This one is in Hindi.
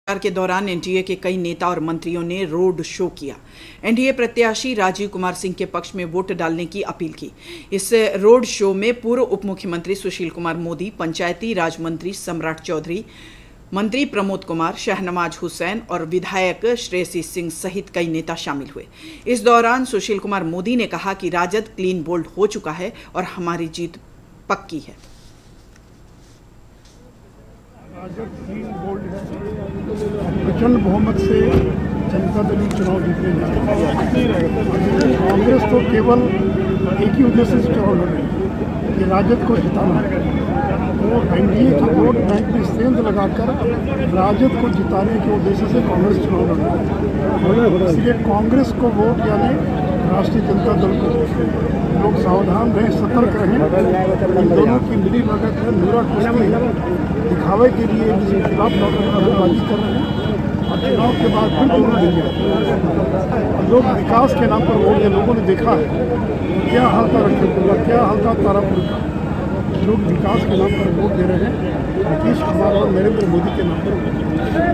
के दौरान एनडीए के कई नेता और मंत्रियों ने रोड शो किया। एनडीए प्रत्याशी राजीव कुमार सिंह के पक्ष में वोट डालने की अपील की। इस रोड शो में पूर्व उप मुख्यमंत्री सुशील कुमार मोदी, पंचायती राज मंत्री सम्राट चौधरी, मंत्री प्रमोद कुमार, शहनवाज हुसैन और विधायक श्रेयसी सिंह सहित कई नेता शामिल हुए। इस दौरान सुशील कुमार मोदी ने कहा कि राजद क्लीन बोल्ड हो चुका है और हमारी जीत पक्की है। राजद क्लीन बोल्ड है, प्रचंड बहुमत से जनता दल चुनाव जीतने जा रही है। कांग्रेस तो केवल एक ही उद्देश्य से चुनाव लड़ रही है कि राजद को जिताना है। वो एनडीए के वोट बैंक में सेंध लगाकर राजद को जिताने के उद्देश्य से कांग्रेस चुनाव लड़ रही है। इसलिए कांग्रेस को वोट यानी राष्ट्रीय जनता दल को लोग सावधान रहें, सतर्क रहें। इन दोनों की मिली भगत है, नूरा कुश्ती दिखावे के लिए किसी खिलाफ नारेबाजी कर रहे हैं और चुनाव के बाद फिर दोनों मिल गए। लोग विकास के नाम पर वोट दिए। लोगों ने देखा है क्या हाल था लखनपुर का, क्या हाल था तारापुर का। लोग विकास के नाम पर वोट दे रहे हैं, नीतीश कुमार और नरेंद्र मोदी के नाम पर।